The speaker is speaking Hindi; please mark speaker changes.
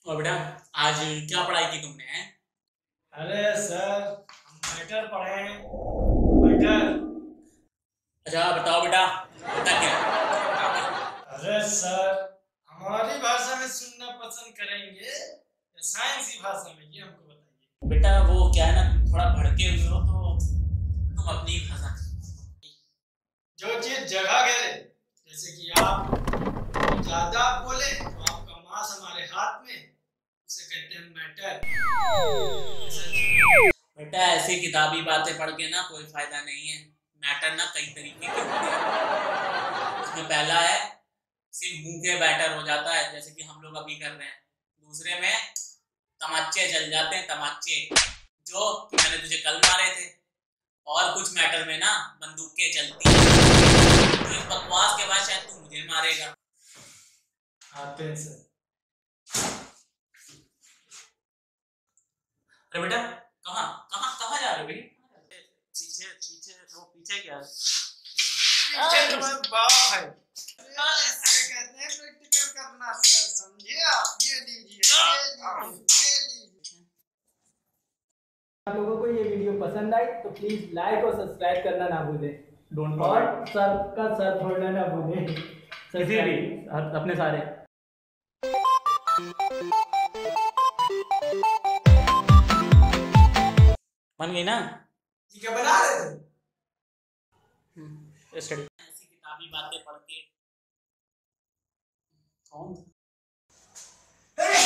Speaker 1: और बेटा, आज क्या पढ़ाई की तुमने है?
Speaker 2: अरे सर, हम मैटर पढ़े हैं। मैटर।
Speaker 1: अच्छा बताओ बेटा, होता क्या है?
Speaker 2: अरे सर, हमारी भाषा में सुनना पसंद करेंगे या साइंस की भाषा में, ये हमको बताइए।
Speaker 1: बेटा वो क्या है ना, तुम थोड़ा भड़के हुए हो तो तुम अपनी भाषा।
Speaker 2: जो चीज जगह घेरे, जैसे कि आप ज्यादा बोले तो आपका मांस हमारे हाथ में, उसे कहते हैं मैटर।
Speaker 1: बेटा ऐसी किताबी बातें पढ़ के ना कोई फायदा नहीं है। मैटर ना कई तरीके के होते हैं। उसमें पहला है सिर्फ मुंह के बैटर हो जाता है, जैसे कि हम लोग अभी कर रहे हैं। दूसरे में तमाचे चल जाते हैं, तमाचे जो कि मैंने तुझे कल मारे थे। और कुछ मैटर में ना बंदूकें चलती हैं, तो इस बकवास के बाद शायद तू मुझे मारेगा।
Speaker 2: आते हैं सर।
Speaker 1: अरे बेटा, कहाँ कहाँ कहाँ जा रहे हो बेटा? पीछे पीछे वो पीछे क्या है?
Speaker 2: पीछे तुम्हारा बाप है। इसे कहते हैं प्रैक्टिकल करना सर, समझे आप? ये लीजिए, ये लीजिए, ये लीजिए।
Speaker 3: आप लोगों को ये वीडियो पसंद आई तो प्लीज लाइक और सब्सक्राइब करना ना भूलें।
Speaker 1: डोंट
Speaker 3: और
Speaker 1: फॉरगेट
Speaker 3: सर का सर छोड़ना ना भूलें।
Speaker 1: किसी भी अपने सारे। बन गई ना?
Speaker 2: ये क्या बना रहे थे?
Speaker 1: स्टडी ऐसी किताबी बातें पढ़ के कौन